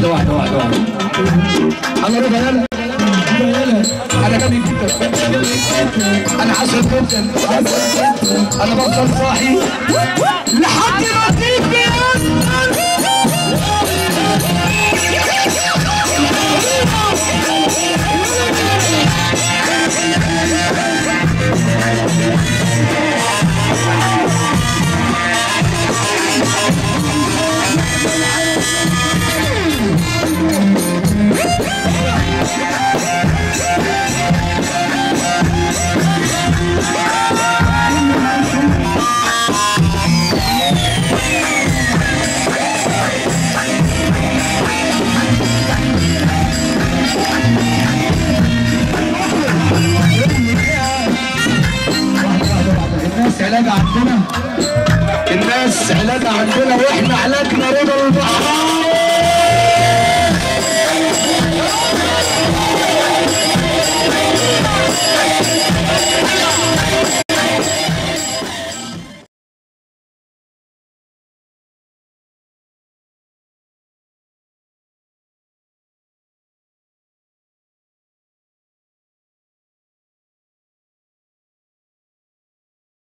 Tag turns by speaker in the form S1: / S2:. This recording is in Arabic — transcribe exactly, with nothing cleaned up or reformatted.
S1: واحده واحده واحده واحده. انا رضا يلا يلا انا جامد جدا، انا عسل جدا، انا بفضل صاحي لحد ما تيجي. الناس علاج عندنا، الناس علاج عندنا واحنا علاجنا رضا البحر.